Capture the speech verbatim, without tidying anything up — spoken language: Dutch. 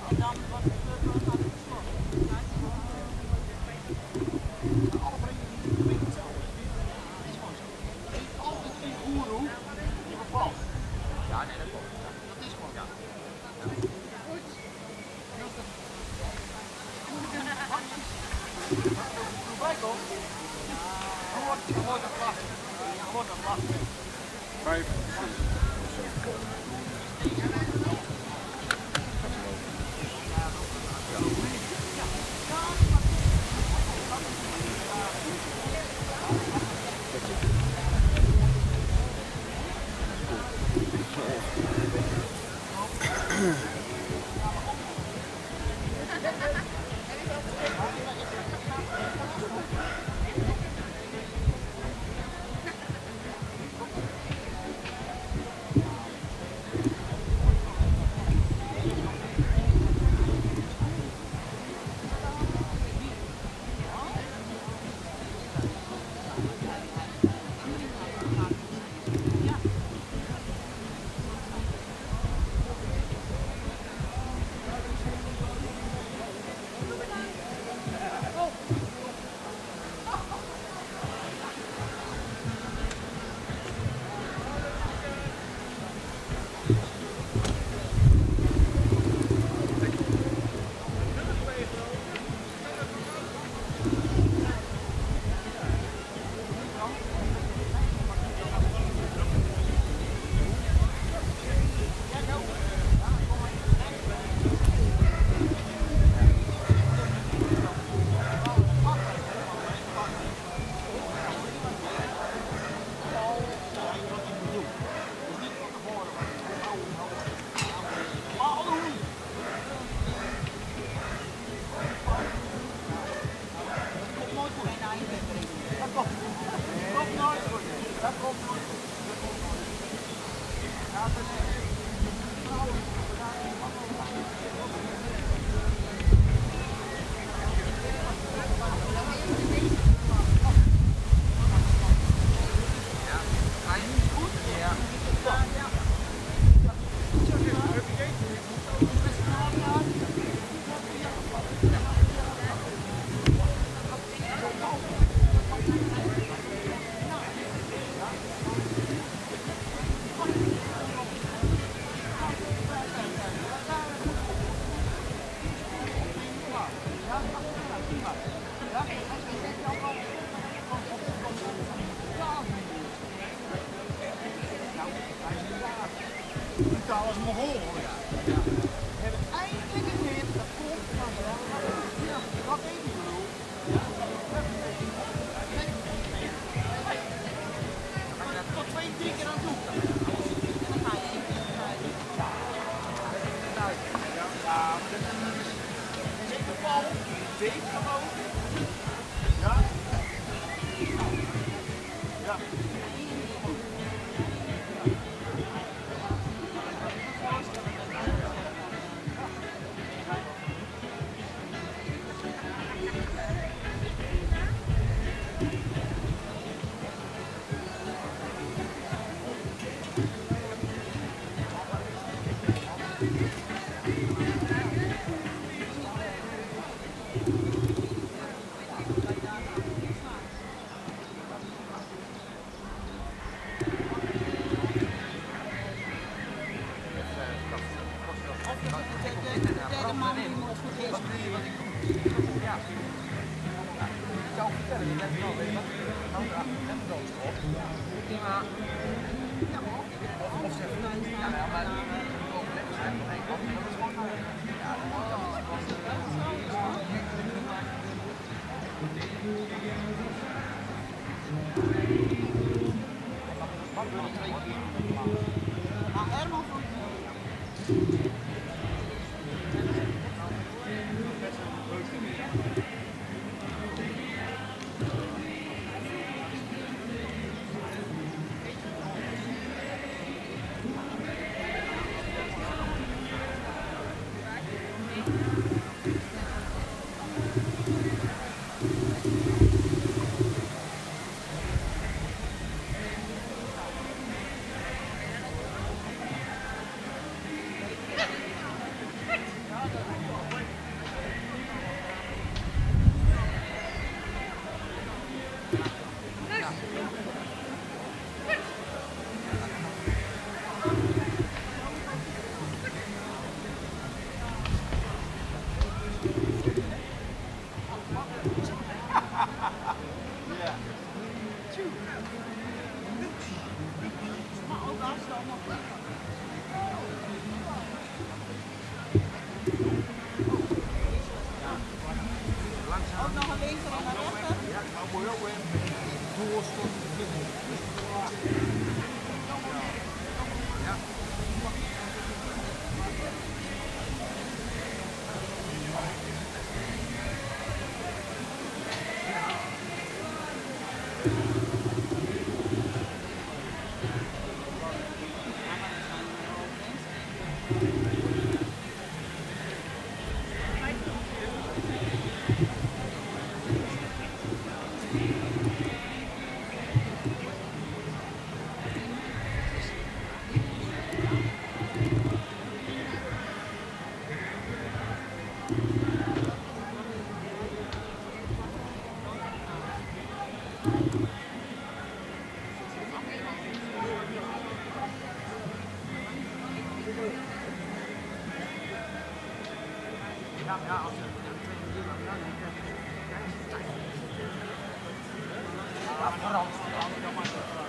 dan wat gebeurt er dan aan het slot? Alle verenigingen doen een beetje hetzelfde. Het is gewoon zo. Er is altijd een goeroe die bepaalt. Ja, nee, dat klopt. Ja. Dat is gewoon. Ja. Goed. Rustig. Als er een goeroe bij komt, dan wordt dan wordt het lastig. Dan wordt het lastig. Vijf. Brutaal als een Mongool hoor ja. We hebben eindelijk een hit, dat komt van de ja, wat weet je bedoel? Ja. Dan ga je dat tot twee, drie keer aan toe. En dan ga je één keer eruit. Ja, ja, maar dat is even bal, deep gewoon. Ja. Ja. De man die moet voor eerst. Ja. Ik zou vertellen, je bent wel weer wat net doodschop. Prima. Ja, hoor. Of zeg je dan, ja, maar overleggen zijn nog één kant. Dat is gewoon, ja, dat is gewoon. Maar Herman vond Ja. Ook nog een linker en een rechter. Ja, nou moet je ook weer doorstoten. Ja. Ja, ja, als je twee minuten lang dan krijg je tijd. Ja, vooral.